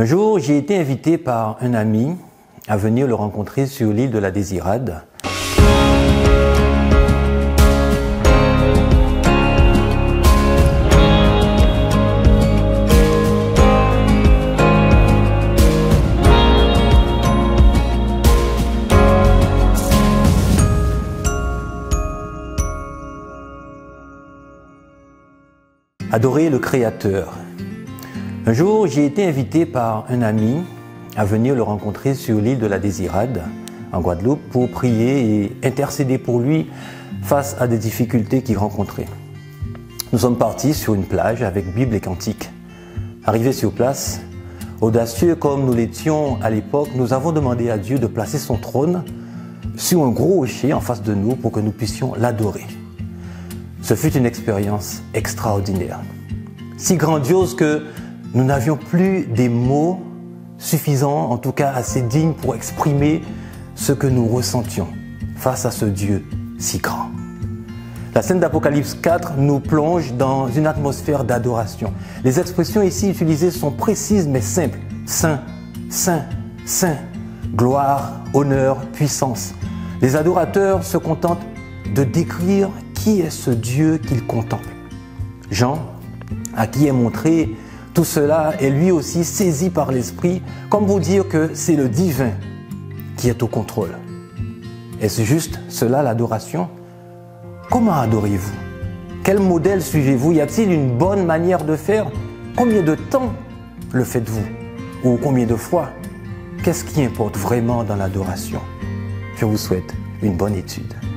Un jour, j'ai été invité par un ami à venir le rencontrer sur l'île de la Désirade. Adorer le Créateur. Un jour, j'ai été invité par un ami à venir le rencontrer sur l'île de la Désirade, en Guadeloupe, pour prier et intercéder pour lui face à des difficultés qu'il rencontrait. Nous sommes partis sur une plage avec Bible et cantique. Arrivés sur place, audacieux comme nous l'étions à l'époque, nous avons demandé à Dieu de placer son trône sur un gros rocher en face de nous pour que nous puissions l'adorer. Ce fut une expérience extraordinaire, si grandiose que nous n'avions plus des mots suffisants, en tout cas assez dignes pour exprimer ce que nous ressentions face à ce Dieu si grand. La scène d'Apocalypse 4 nous plonge dans une atmosphère d'adoration. Les expressions ici utilisées sont précises mais simples. Saint, Saint, Saint, gloire, honneur, puissance. Les adorateurs se contentent de décrire qui est ce Dieu qu'ils contemplent. Jean, à qui est montré tout cela, est lui aussi saisi par l'Esprit, comme pour dire que c'est le divin qui est au contrôle. Est-ce juste cela l'adoration? Comment adorez-vous? Quel modèle suivez-vous? Y a-t-il une bonne manière de faire? Combien de temps le faites-vous? Ou combien de fois? Qu'est-ce qui importe vraiment dans l'adoration? Je vous souhaite une bonne étude.